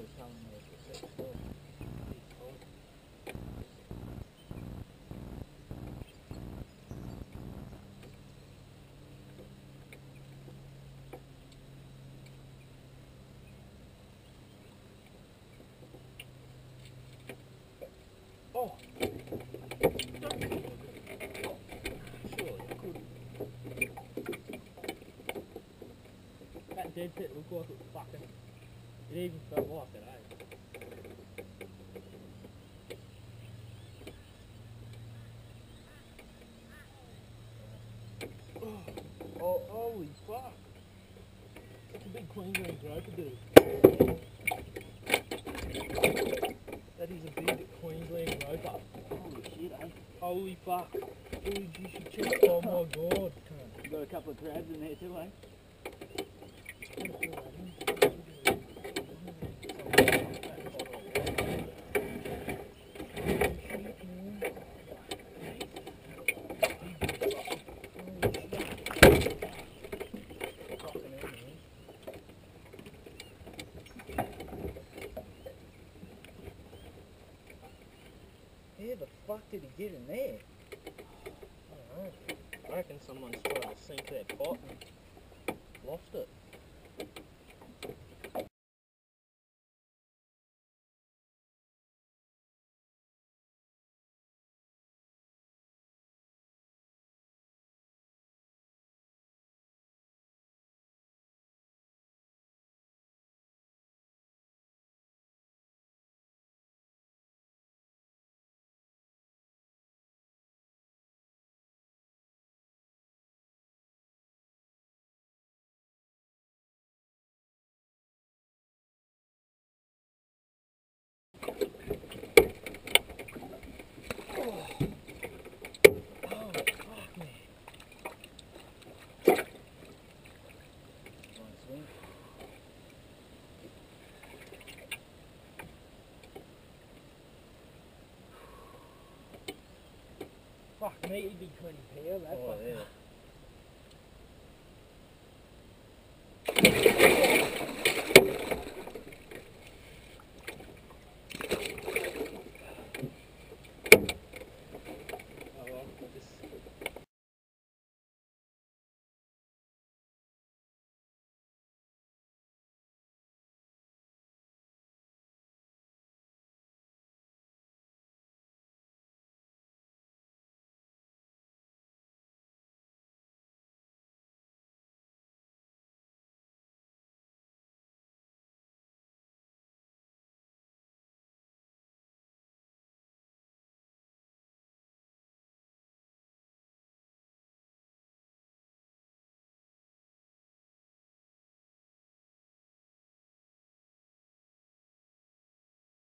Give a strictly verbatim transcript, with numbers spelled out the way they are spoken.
was telling me it's a six foot. Six foot. Oh! Surely I couldn't. That dead pit looked like it was fucking. It even felt like it, eh? Oh, oh, holy fuck! That's a big Queensland groper, dude. That is a big Queensland groper. Holy shit, eh? Holy fuck. Dude, you should check. Oh my god. You got a couple of crabs in there too, eh? How the fuck did he get in there? I don't know. I reckon someone's tried to sink their pot and lost it. Fuck me, he'd be twenty pounds, that Oh, fucker. yeah.